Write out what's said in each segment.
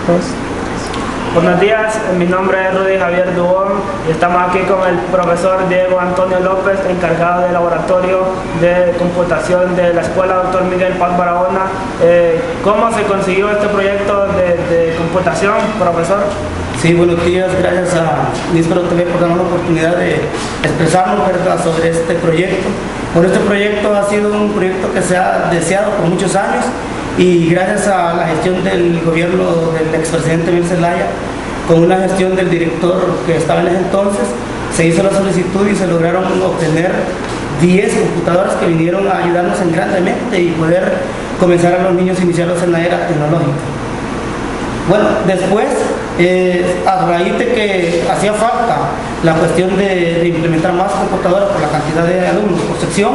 dos. Buenos días, mi nombre es Rudy Javier Dubón y estamos aquí con el profesor Diego Antonio López, encargado del laboratorio de computación de la Escuela Dr. Miguel Paz Barahona. ¿Cómo se consiguió este proyecto de computación, profesor? Sí, buenos días, gracias a Níspero TV por darnos la oportunidad de expresarnos, ¿verdad?, sobre este proyecto. Bueno, este proyecto ha sido un proyecto que se ha deseado por muchos años y gracias a la gestión del gobierno del expresidente Emil Zelaya, con una gestión del director que estaba en ese entonces, se hizo la solicitud y se lograron obtener 10 computadoras que vinieron a ayudarnos en grandemente y poder comenzar a los niños a iniciarlos en la era tecnológica. Bueno, después, a raíz de que hacía falta la cuestión de implementar más computadoras por la cantidad de alumnos por sección,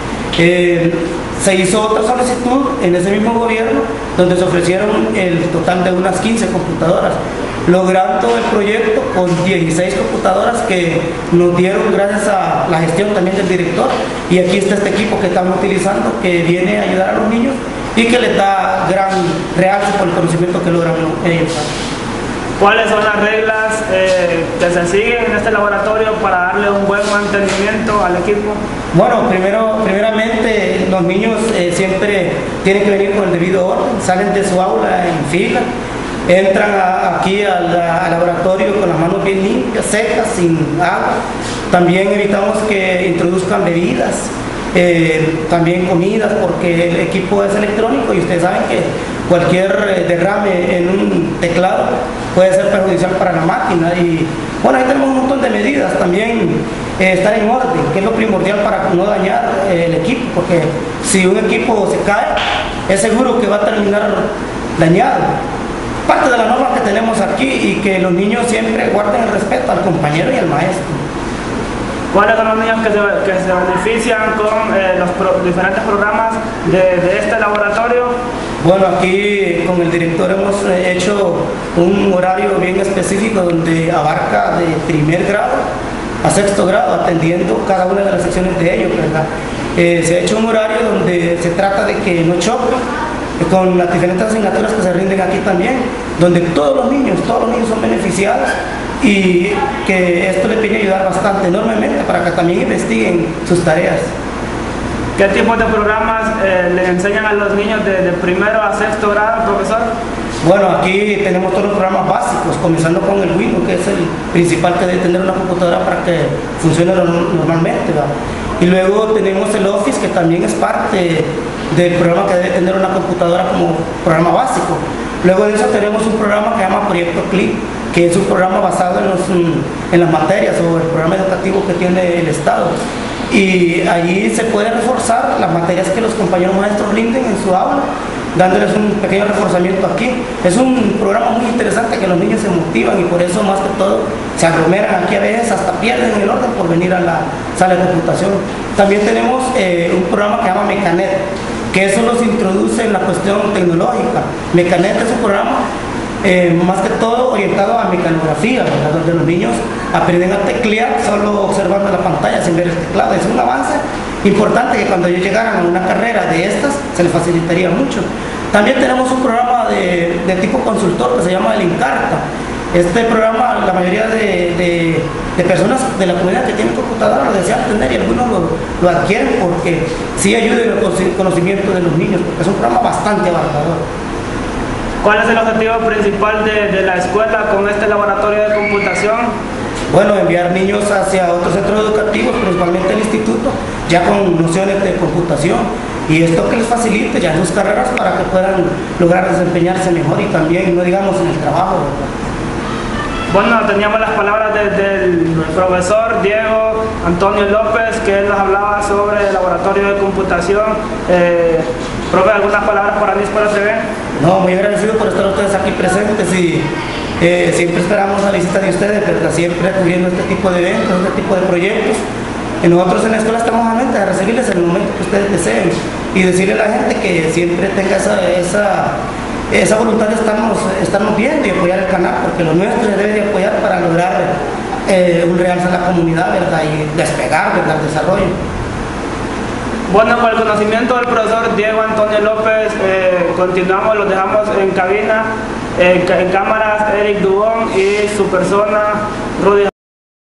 se hizo otra solicitud en ese mismo gobierno donde se ofrecieron el total de unas 15 computadoras, logrando el proyecto con 16 computadoras que nos dieron gracias a la gestión también del director. Y aquí está este equipo que estamos utilizando, que viene a ayudar a los niños y que les da gran realce por el conocimiento que logran ellos. ¿Cuáles son las reglas que se siguen en este laboratorio para darle un buen mantenimiento al equipo? Bueno, primeramente los niños siempre tienen que venir con el debido orden, salen de su aula en fila, entran aquí al laboratorio con las manos bien limpias, secas, sin agua. También evitamos que introduzcan bebidas, también comidas, porque el equipo es electrónico y ustedes saben que cualquier derrame en un teclado puede ser perjudicial para la máquina. Y bueno, ahí tenemos un montón de medidas. También estar en orden, que es lo primordial para no dañar el equipo, porque si un equipo se cae, es seguro que va a terminar dañado. Parte de la norma que tenemos aquí y que los niños siempre guarden el respeto al compañero y al maestro. ¿Cuáles son los niños que se benefician con los diferentes programas de este laboratorio? Bueno, aquí con el director hemos hecho un horario bien específico donde abarca de primer grado a sexto grado, atendiendo cada una de las secciones de ellos, ¿verdad? Se ha hecho un horario donde se trata de que no choque con las diferentes asignaturas que se rinden aquí también, donde todos los niños son beneficiados y que esto les viene a ayudar bastante, enormemente, para que también investiguen sus tareas. ¿Qué tipo de programas le enseñan a los niños de primero a sexto grado, profesor? Bueno, aquí tenemos todos los programas básicos, comenzando con el Windows, que es el principal que debe tener una computadora para que funcione normalmente, ¿verdad? Y luego tenemos el Office, que también es parte del programa que debe tener una computadora como programa básico. Luego de eso tenemos un programa que se llama Proyecto CLIP, que es un programa basado en las materias o el programa educativo que tiene el Estado. Y allí se puede reforzar las materias que los compañeros maestros rinden en su aula, dándoles un pequeño reforzamiento aquí. Es un programa muy interesante que los niños se motivan y por eso más que todo se aglomeran aquí, a veces hasta pierden el orden por venir a la sala de computación. También tenemos un programa que se llama Mecanet, que eso los introduce en la cuestión tecnológica. Mecanet es un programa más que todo orientado a mecanografía, ¿verdad?, donde los niños aprenden a teclear solo observando la pantalla sin ver el teclado. Es un avance importante que cuando ellos llegaran a una carrera de estas se les facilitaría mucho. También tenemos un programa de tipo consultor que se llama el Encarta. Este programa, la mayoría de personas de la comunidad que tienen computadora lo desean tener y algunos lo adquieren porque sí ayuda en el conocimiento de los niños, porque es un programa bastante abarcador. ¿Cuál es el objetivo principal de la escuela con este laboratorio de computación? Bueno, enviar niños hacia otros centros educativos, principalmente el instituto, ya con nociones de computación, y esto que les facilite ya sus carreras para que puedan lograr desempeñarse mejor y también, no digamos, en el trabajo, ¿verdad? Bueno, teníamos las palabras del profesor Diego Antonio López, que él nos hablaba sobre el laboratorio de computación. Profe, ¿algunas palabras para Níspero TV? No, muy agradecido por estar ustedes aquí presentes y siempre esperamos la visita de ustedes, ¿verdad?, siempre cubriendo este tipo de eventos, este tipo de proyectos. Y nosotros en la escuela estamos a mente de recibirles en el momento que ustedes deseen y decirle a la gente que siempre tenga esa voluntad de estarnos viendo y apoyar el canal, porque lo nuestro se debe de apoyar para lograr un realce a la comunidad, ¿verdad?, y despegar, ¿verdad?, el desarrollo. Bueno, con el conocimiento del profesor Diego Antonio López, continuamos, los dejamos en cabina. En cámaras, Eric Dubón y su persona, Rudy